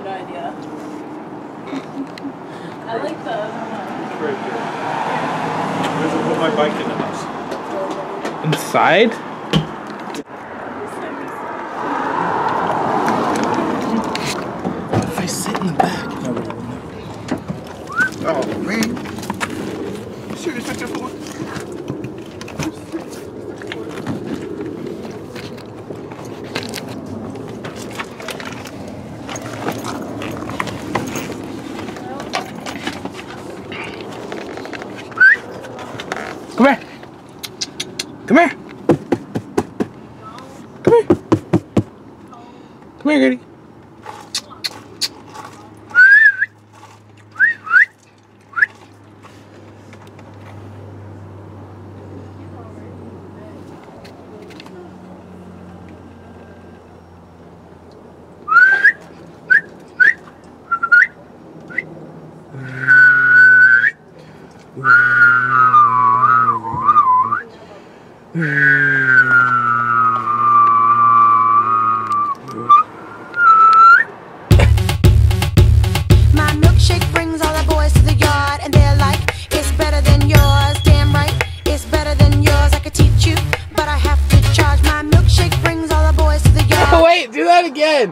good idea. I like the other one. It's very good. Where's I put my bike in the house? Inside? If I sit in the back, nobody will know. Oh, man. Serious, that's for one. Come here. Come here. Come here. Come here, Gertie. My milkshake brings all the boys to the yard, and they're like, it's better than yours. Damn right, it's better than yours. I could teach you, but I have to charge. My milkshake brings all the boys to the yard. Oh, wait, do that again.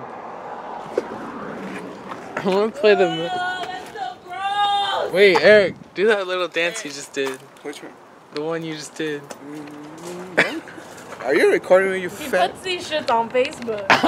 I want to play the. Oh, that's so gross. Wait, Eric, do that little dance you just did. Which one? The one you just did. Are you recording me, you He fat? puts these shits on Facebook.